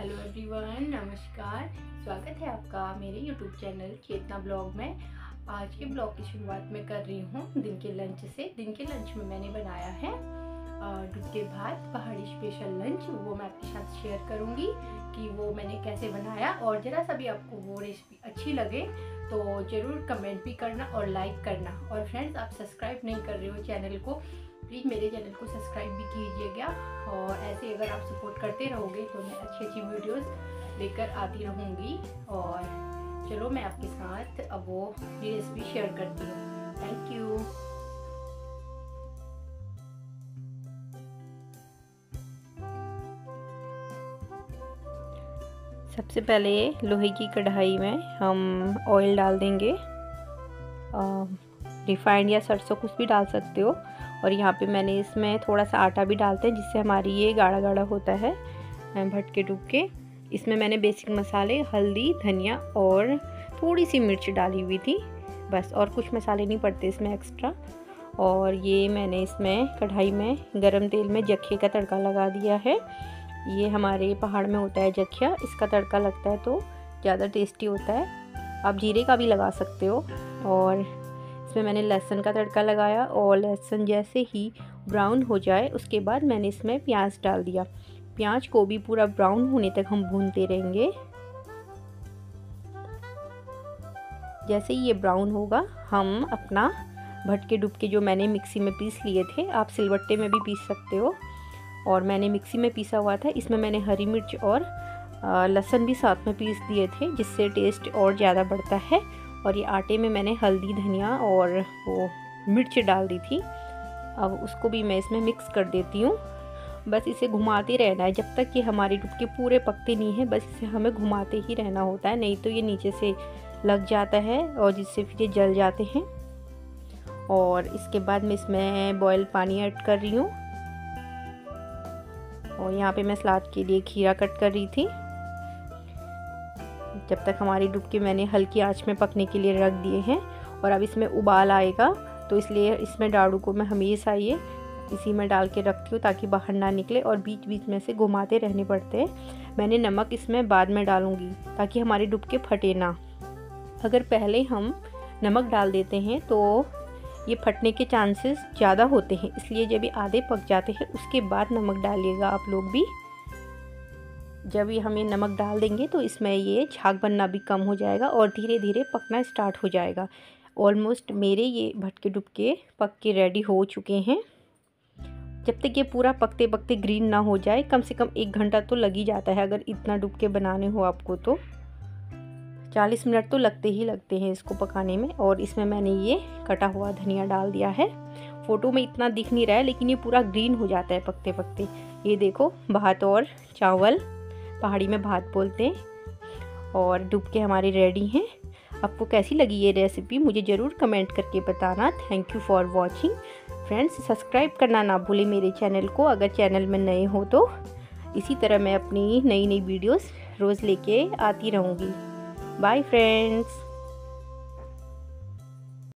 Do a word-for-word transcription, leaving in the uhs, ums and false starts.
Hello everyone, नमस्कार। स्वागत है आपका मेरे यूट्यूब चैनल चेतना ब्लॉग में। आज के ब्लॉग की शुरुआत मैं कर रही हूँ दिन के लंच से। दिन के लंच में मैंने बनाया है डुबके भात, पहाड़ी स्पेशल लंच। वो मैं आपके साथ शेयर करूँगी कि वो मैंने कैसे बनाया। और ज़रा सा भी आपको वो रेसिपी अच्छी लगे तो ज़रूर कमेंट भी करना और लाइक करना। और फ्रेंड्स, आप सब्सक्राइब नहीं कर रहे हो चैनल को, प्लीज़ मेरे चैनल को सब्सक्राइब भी कीजिएगा। और ऐसे अगर आप सपोर्ट करते रहोगे तो मैं अच्छी अच्छी वीडियोस लेकर आती रहूँगी। और चलो मैं आपके साथ अब वो ये रेसिपी शेयर करती हूँ। Thank you. सबसे पहले लोहे की कढ़ाई में हम ऑयल डाल देंगे। रिफाइंड या सरसों कुछ भी डाल सकते हो। और यहाँ पे मैंने इसमें थोड़ा सा आटा भी डालते हैं जिससे हमारी ये गाढ़ा गाढ़ा होता है भटके डुबके। इसमें मैंने बेसिक मसाले, हल्दी, धनिया और थोड़ी सी मिर्च डाली हुई थी बस, और कुछ मसाले नहीं पड़ते इसमें एक्स्ट्रा। और ये मैंने इसमें कढ़ाई में गरम तेल में जखे का तड़का लगा दिया है। ये हमारे पहाड़ में होता है जखिया, इसका तड़का लगता है तो ज़्यादा टेस्टी होता है। आप जीरे का भी लगा सकते हो। और इसमें मैंने लहसुन का तड़का लगाया और लहसुन जैसे ही ब्राउन हो जाए उसके बाद मैंने इसमें प्याज डाल दिया। प्याज को भी पूरा ब्राउन होने तक हम भूनते रहेंगे। जैसे ही ये ब्राउन होगा हम अपना भटके डुबके जो मैंने मिक्सी में पीस लिए थे, आप सिलबट्टे में भी पीस सकते हो, और मैंने मिक्सी में पीसा हुआ था। इसमें मैंने हरी मिर्च और लहसुन भी साथ में पीस दिए थे जिससे टेस्ट और ज़्यादा बढ़ता है। और ये आटे में मैंने हल्दी, धनिया और वो मिर्च डाल दी थी। अब उसको भी मैं इसमें मिक्स कर देती हूँ। बस इसे घुमाते रहना है जब तक कि हमारे डुबके पूरे पकते नहीं हैं। बस इसे हमें घुमाते ही रहना होता है, नहीं तो ये नीचे से लग जाता है और जिससे फिर ये जल जाते हैं। और इसके बाद मैं इसमें बॉयल पानी ऐड कर रही हूँ। और यहाँ पे मैं सलाद के लिए खीरा कट कर रही थी। जब तक हमारी डुबकी मैंने हल्की आंच में पकने के लिए रख दिए हैं। और अब इसमें उबाल आएगा तो इसलिए इसमें डाड़ू को मैं हमेशा ये इसी में डाल के रखती हूँ ताकि बाहर ना निकले, और बीच बीच में से घुमाते रहने पड़ते हैं। मैंने नमक इसमें बाद में डालूँगी ताकि हमारी डुबके फटे ना। अगर पहले हम नमक डाल देते हैं तो ये फटने के चांसेस ज़्यादा होते हैं, इसलिए जब ये आधे पक जाते हैं उसके बाद नमक डालिएगा आप लोग भी। जब ये हम ये नमक डाल देंगे तो इसमें ये झाग बनना भी कम हो जाएगा और धीरे धीरे पकना स्टार्ट हो जाएगा। ऑलमोस्ट मेरे ये भटके डुबके पक के रेडी हो चुके हैं। जब तक ये पूरा पकते पकते ग्रीन ना हो जाए, कम से कम एक घंटा तो लग ही जाता है। अगर इतना डुबके बनाने हो आपको तो चालीस मिनट तो लगते ही लगते हैं इसको पकाने में। और इसमें मैंने ये कटा हुआ धनिया डाल दिया है। फ़ोटो में इतना दिख नहीं रहा है लेकिन ये पूरा ग्रीन हो जाता है पकते पकते। ये देखो, भात और चावल, पहाड़ी में भात बोलते हैं, और डुबके हमारे रेडी हैं। आपको कैसी लगी ये रेसिपी मुझे ज़रूर कमेंट करके बताना। Thank you for watching friends. Subscribe करना ना भूलें मेरे चैनल को अगर चैनल में नए हो तो। इसी तरह मैं अपनी नई नई वीडियोस रोज़ लेके आती रहूँगी। Bye friends.